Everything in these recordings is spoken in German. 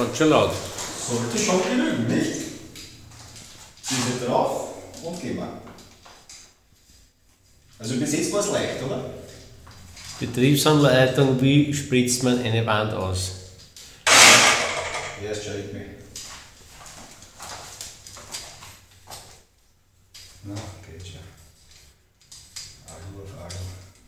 ganz schön laut. Sollte schon genügen, nicht? Diese drauf und gehen wir. Also bis jetzt war es leicht, oder? Betriebsanleitung, wie spritzt man eine Wand aus? Erst schaue ich mir. Na, geht schon. Alu auf Alu.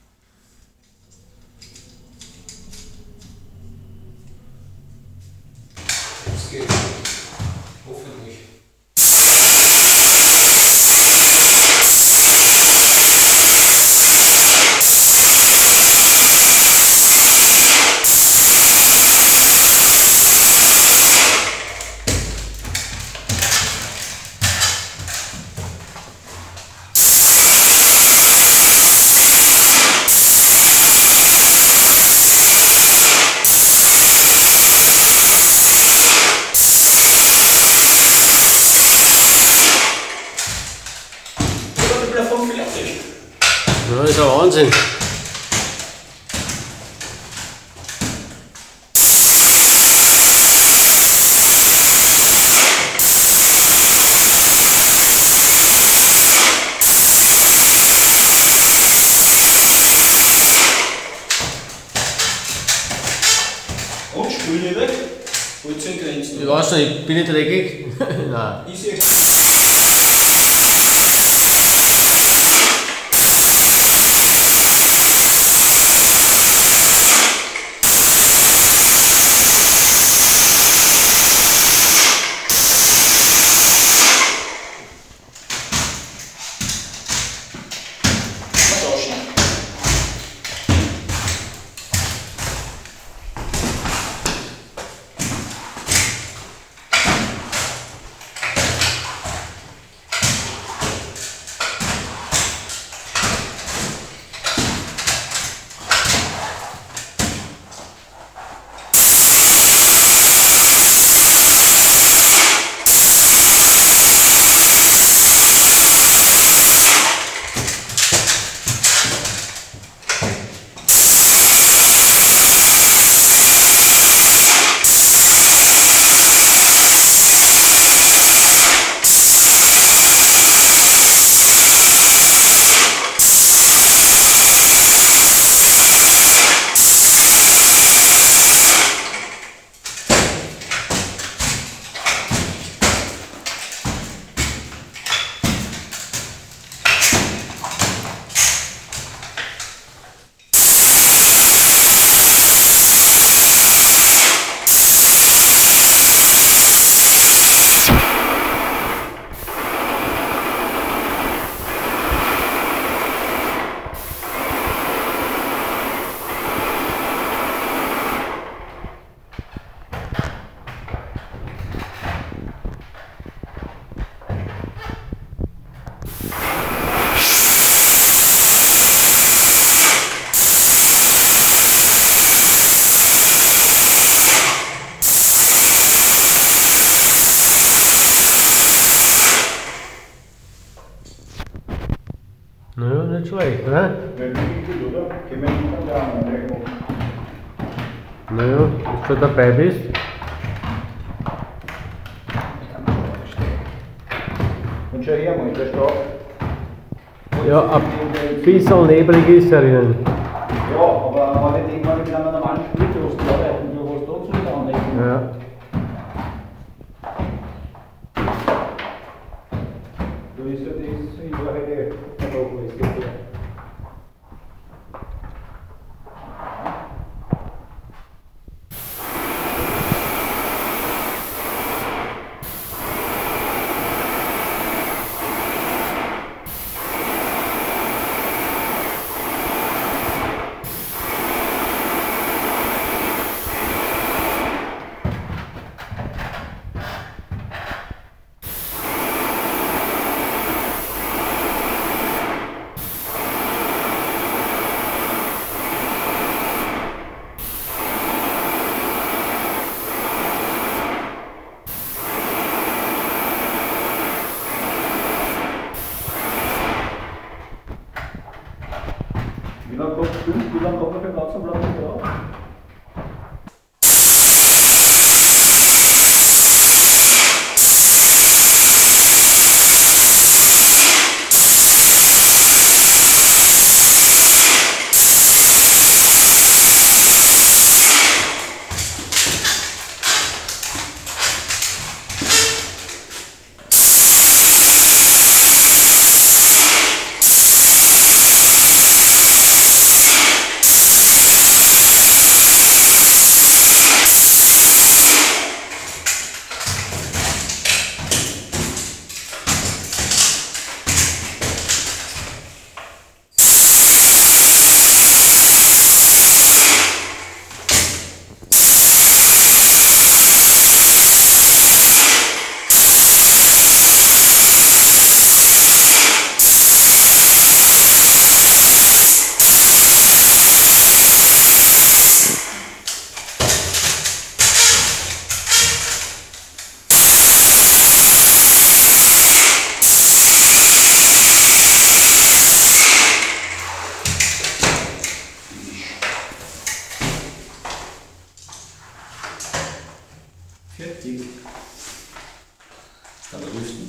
Das geht. Hoffentlich. Ja, das ist ein Wahnsinn. Und spül nicht weg. Holz in Grenzen. Ich weiß nicht, bin ich dreckig? Nein. Ich sehe. Naja, nicht schlecht, ne? Wenn nicht gut, oder? Gehen wir nicht an der anderen machen. Naja, dass du dabei bist. Und schau her mal, der Stab. Ja, ein bisschen neblig ist er innen. Ja, aber wenn ich irgendwann mit einer normalen Spieldosen arbeiten, du hast dazu nicht anlegen. Ja. Du ist ja das in Wahrheit Logo ist das ja. Wie lange kommt man für den ganzen Platz drauf? 40. Ist da der Rüsten